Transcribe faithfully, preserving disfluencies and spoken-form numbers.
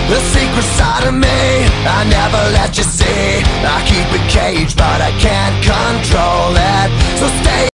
the secret side of me I never let you see. I keep it caged, but I can't